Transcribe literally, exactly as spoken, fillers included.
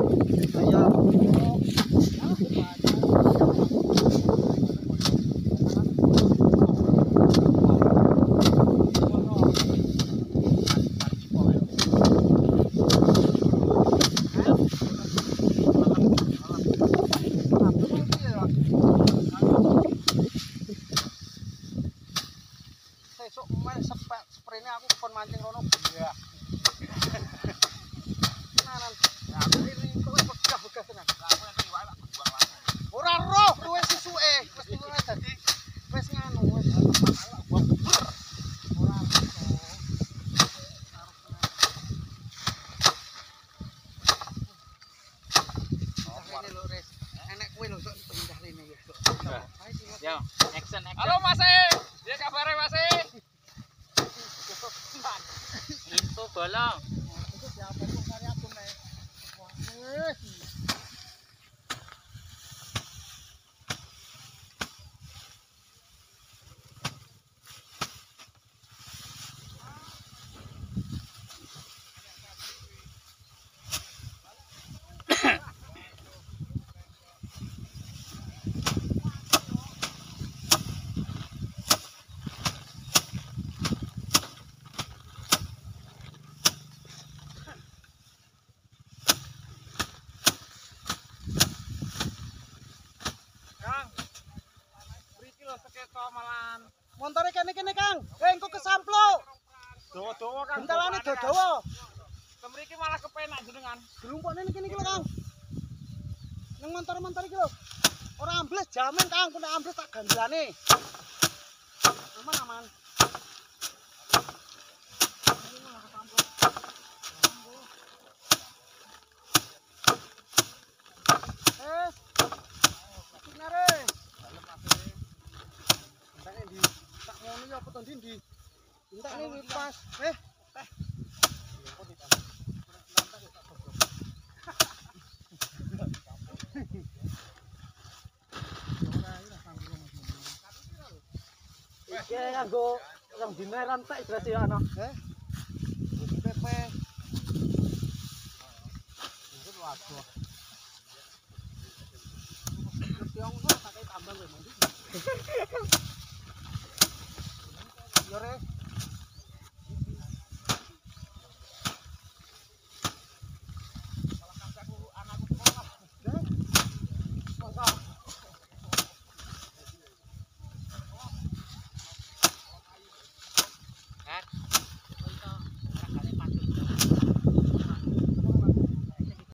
Esok main sepet spraynya aku kon mancing rono. Iya. Tenanan. Ya aku ini kok pegah-pegah tenan. Aku nek iwak tak buang langsung. Ora roh luwe susuke. Wis luwe dadi wis nganu wis buang bener. Ora iso. Ini lho Res. Enek kowe lho sok pindah rene ya. Yo, action action. Halo Mas E. Dia kabare Mas E. Info bolong. Itu siapa kok kari aku nek. Wes. Montore kene-kene Kang. Eh engko kesamplok. Dawa-dawa Kang. Bentalane dawa. Temriki malah kepenak jenengan. Gerumpone kene iki lho Kang. Nang montor-montor iki lho. Ora ambles jamin Kang, kena ambles tak gandelane. Aman aman. Ini malah kesamplok. Eh. Kinare. Entake ndi? Tak ngono ya apa to ndi? Entek nih pas. Eh, teh. Iki nganggo rong dina rantek berarti ya ana. Eh. Pepe. Itu waduh.